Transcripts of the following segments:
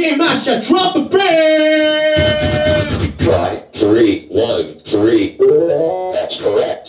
DJ Masha, drop the beat! Try 3, 1, 3. That's correct.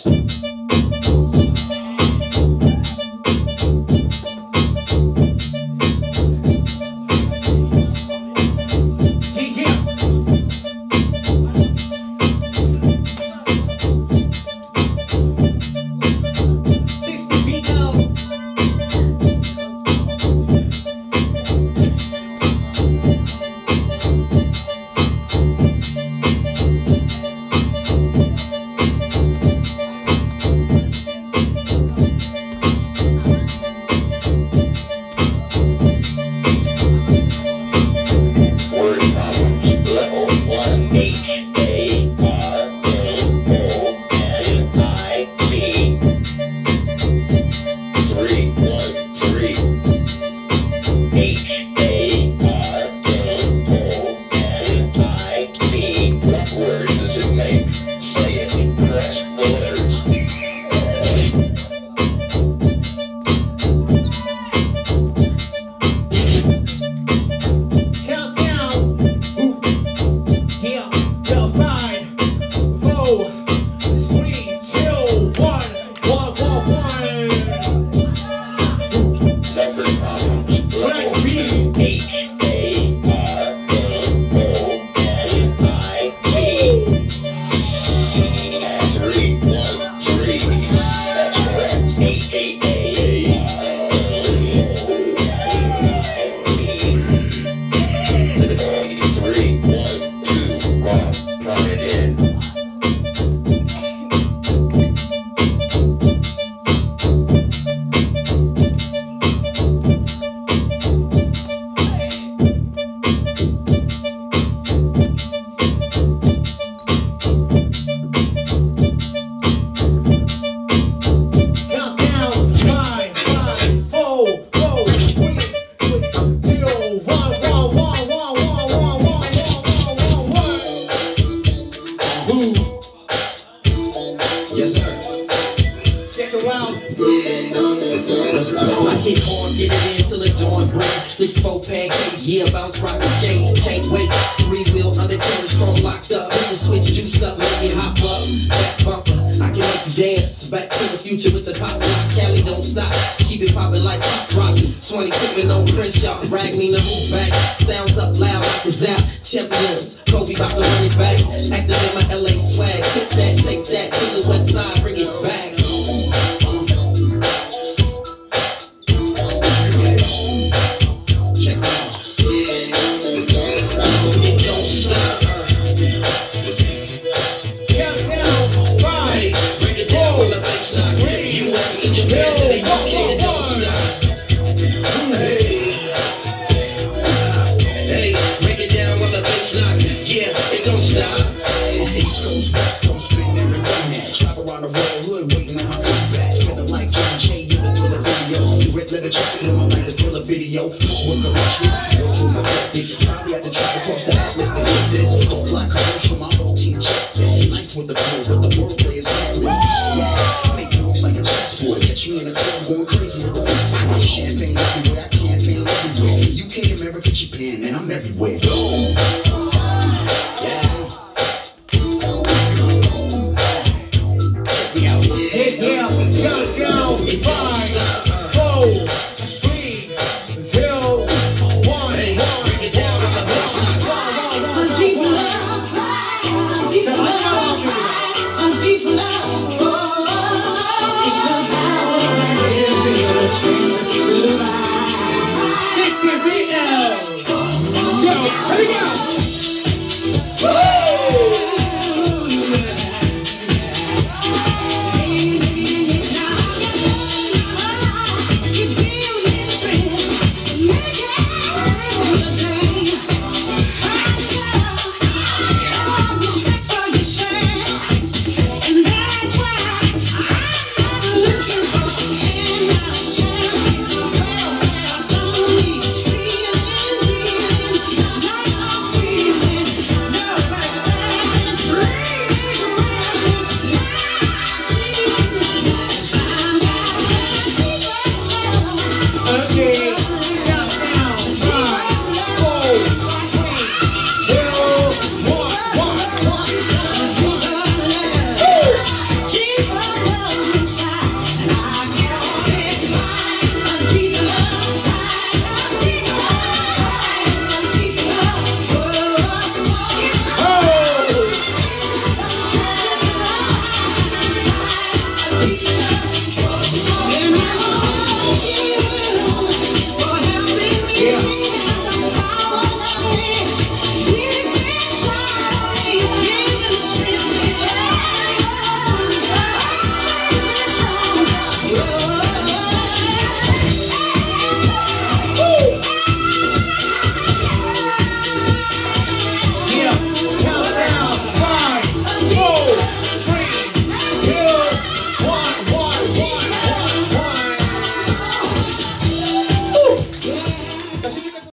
Yes, sir. Check around. I hit hard, get it in till the dawn break. 6'4" pancake, yeah, bounce, rock, skate. Can't wait. 3-wheel undercarriage, strong, locked up. Hit the switch, juiced up, make it hop up. Back bumper, I can make you dance. Back to the future with the pop lock. Cali don't stop. Keep it poppin' like pop rock. 20 tipping on Crenshaw. Rag me to move back. Sounds up loud like a zap. Champions, Kobe about to run it back. Activate my LA swag. Take that to the west side, bring it back. Check it out. It don't stop. Countdown. 5, Break it down with a baseline. US and Japan to the UK, it don't stop. Hey, break it down with a baseline. Yeah, it don't stop. East Coast, West Coast, been there and done that. Travel around the world, hood, waiting on my comeback. Feeling like MJ in the Thriller video. Red leather jacket on my like the Thriller video. Work a luxury, true my tactic. Probably had to travel across the atlas to get this. Don't fly commercial, my whole team jet set. Nice with the flow, but the wordplay is reckless. Yeah, make moves like a chessboard. Catch me in the club going crazy with the bass. Champagne everywhere, I campaign everywhere. UK, America, Japan, and I'm everywhere.